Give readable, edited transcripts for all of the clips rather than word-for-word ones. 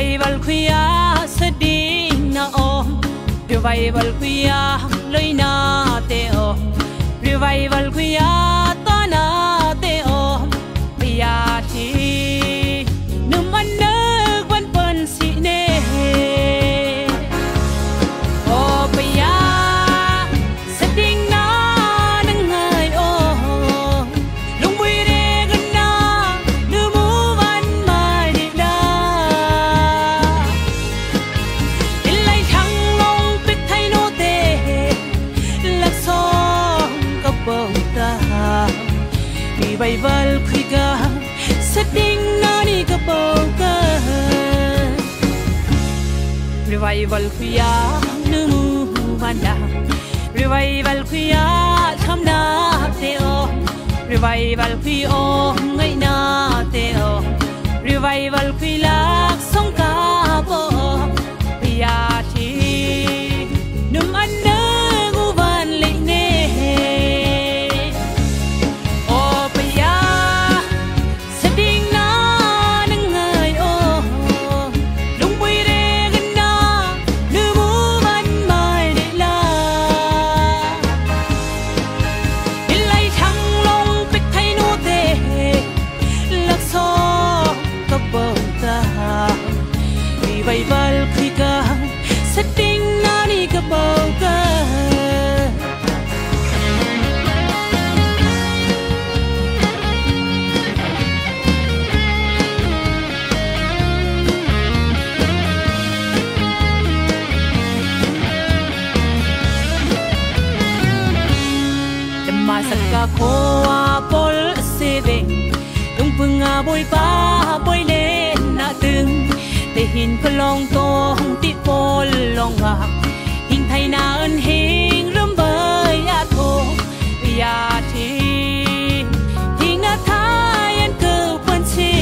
revival khuya sedih na om revival khuya loi na te om revival khuya to na te om ya thi num an ne quan pen si ne o ya seding na nang ngai o lung bui re gan na nu mu van mai đi da in lai thang long pik thai no te lak song ka bông ta revival khui ga setting na ni ka bông ka revival khuya nu mu van da revival khuya tham na te o revival khui o ngai na te o revival khui lak song ka bo ya thi num an na gu van le ne o pa ya setting na nang ngai o lung bui re gan na nu mu van mai de la in lai thang long pik thai no te lak so ka bông ta revival khui ka setting na ni ka bông ka masaka khoa pol seveng lung punga boy pa boy le na từng te hin pelong tong ti pol long ha hình thai na ân hình râm bơi a tho ya thi hình na thai an cơ quan chi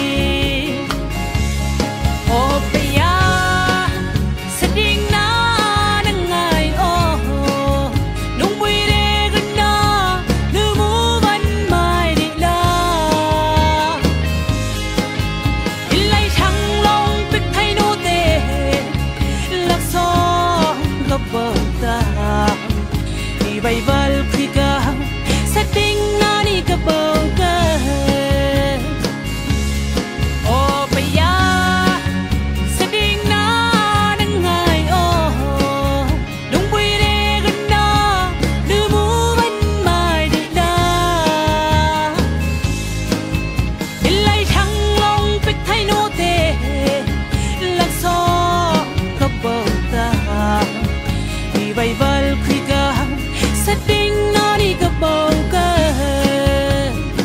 o pe ya setting na nang ngai o lung bui re gan na nu mu van mai đi la in lai thang long pik thai no te lak so ka bông ta revival khui ka setting na ni ka bông ka o pa ya setting na nang ngai o lung bui re gan na nu mu van mai đi da in lai thang long pik thai no te lak so ka bông ta revival khui ka setting na ni ka bông ka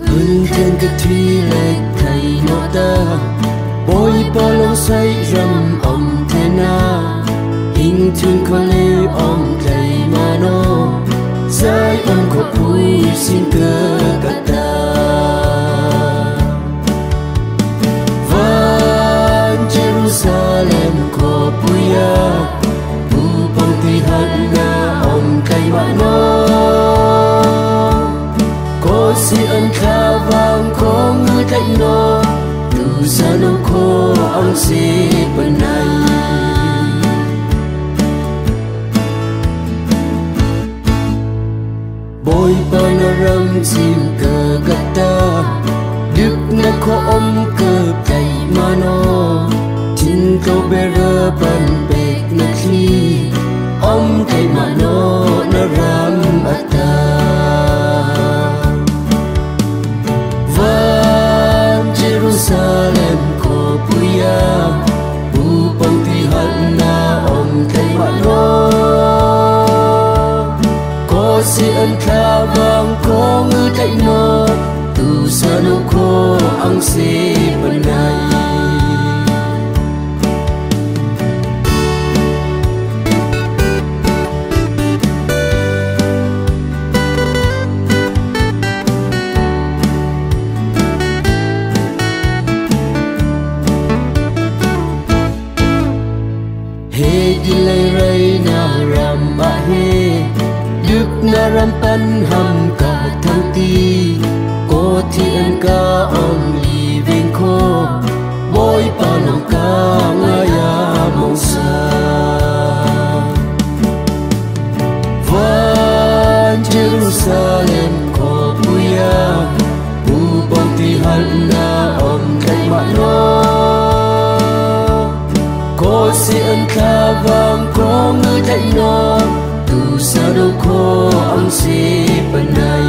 hơn thiên cái thi lệ thầy nó ta bôi bao lâu say rầm ông thế na hình thương có lê ông thầy mà nó giải ông có vui xin cơ cả ta van Jerusalem có vui à bu bông thì hận na ông thầy mà nó có si ân kha vang có người thầy nó từ xa nông khô ông si bên này bôi bao nó râm chim cờ gắt ta đức nó khó ôm cờ cày mà nó tin câu bê rơ bần bệt nó khi ông thầy mà nó ram ở ta van Jerusalem ko puya bu bông thì hận na ông thầy mà nó có si ân kha vang có ngư thầy nó từ xa nô khô ăn si bên này he đi lấy rây na ram ba he đức na ram pan ham cả thăng ti cô thiên ca ông li ven khô bôi pa lòng ca ngaya mong sa van Jerusalem ko puya bu bông ti hận na ông thầy mà nó có si ân kha vang có người thầy nó từ xa đâu khô ông si bên này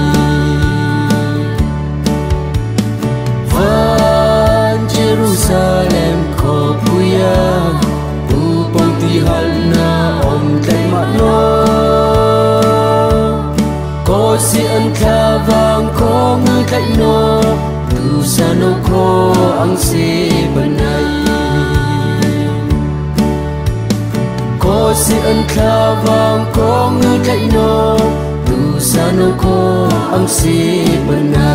van Jerusalem ko puya bu bông ti hận na ông thầy mà nó có si ân kha vang có người thầy nó từ xa đâu khô ông si bên này có si ân kha vang có ngư thầy nó từ xa nô khô ông si bên này